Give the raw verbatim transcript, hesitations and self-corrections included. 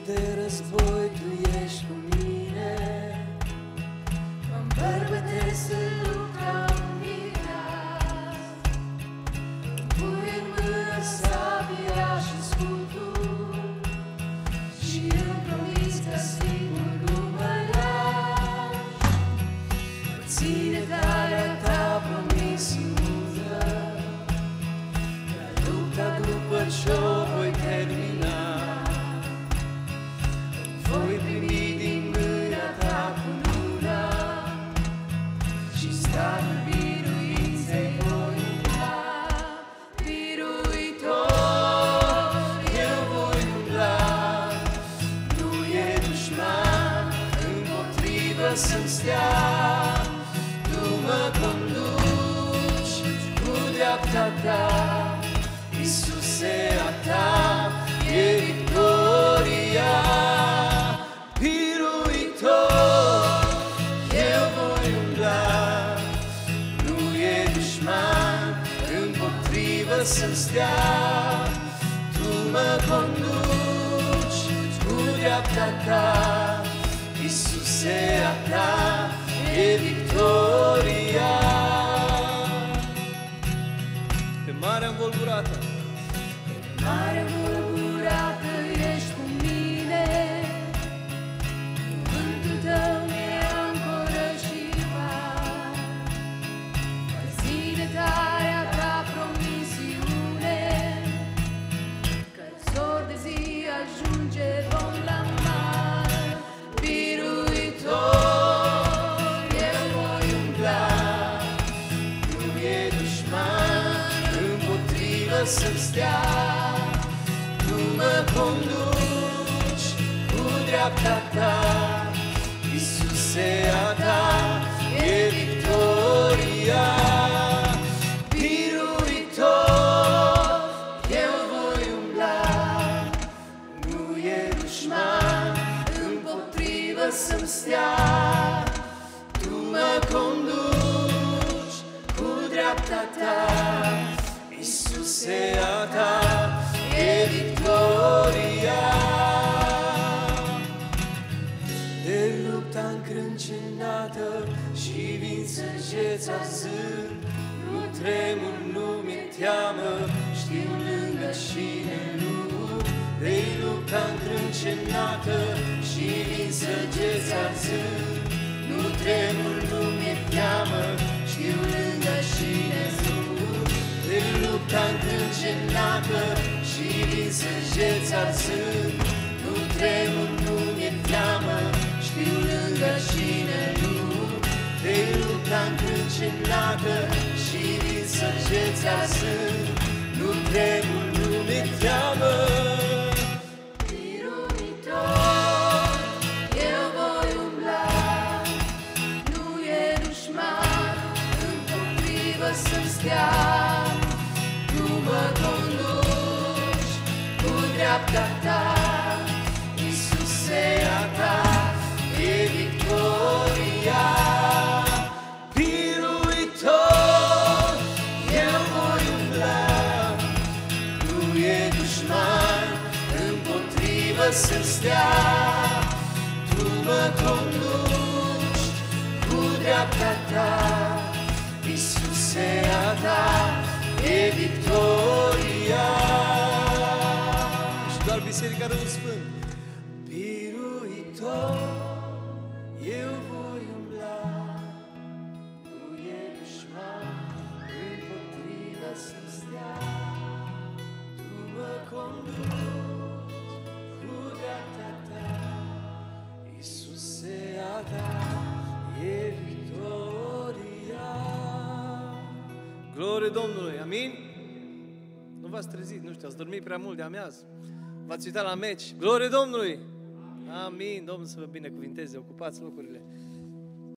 de război tu ești cu mine. Mă îmbărbătesc să lupta unirea, pui în mână sabia și scutul și îmi promis că singur nu mă lași. Mă ține tare ta promisiunea, că lupta după ce-o voi termina, voi primi din mâna ta cununa și starul biruinței voi umbla. Biruitor, eu voi umbla, nu e dușman împotrivă să-mi stea. Tu mă conduci cu dreapta ta, Iisuse, a ta e victoria. Biruitor, eu voi umbla, nu e dușman împotrivă să-mi stea. Tu mă conduci cu dreapta ta, Iisuse, a ta e victoria. Pe marea învolburată, pe marea învolburată ești cu mine. Cuvântul tău e ancoră și val, că ține tarea ta promisiune, că zor de zi ajunge vom la mal. Biruitor, eu voi umbla, nu e dușman împotrivă să-mi stea. Tu mă conduci cu dreapta ta, Iisuse, a ta e victoria. Biruitor, eu voi umbla, nu e dușman împotrivă să-mi stea. Tu mă conduci cu dreapta ta, Iisuse, a ta e victoria. De lupta încrâncenată și vin săgeți arzând, nu tremur, nu mi-e teamă, știu lângă cine lupt. De lupta încrâncenată și vin săgeți arzând, nu tremur, nu mi-e teamă, știu lângă cine lupt. De lupta încrâncenată și vin săgeți arzând, nu tremur, nu mi-e teamă, știu lângă cine lupt. De lupta încrâncenată și vin săgeți arzând, nu tremur, nu mi-e teamă. Biruitor, eu voi umbla, nu e dușman împotrivă să-mi stea. Tu mă conduci cu dreapta ta, Iisuse, a ta e victoria. Biruitor, eu voi umbla, nu e dușman împotrivă să-mi stea. Tu mă conduci cu dreapta ta, Iisuse, a ta e victoria. Și doar Biserica Râul Sfânt. Biruitor, eu voi umbla, nu e dușman împotrivă să-mi stea. Tu mă conduci cu dreapta ta, Iisuse, a ta e victoria. Glorie Domnului, amin? Nu v-ați trezit, nu știu, ați dormit prea mult de amiază. V-ați uitat la meci. Glorie Domnului! Amin! Domnul să vă binecuvinteze, ocupați locurile.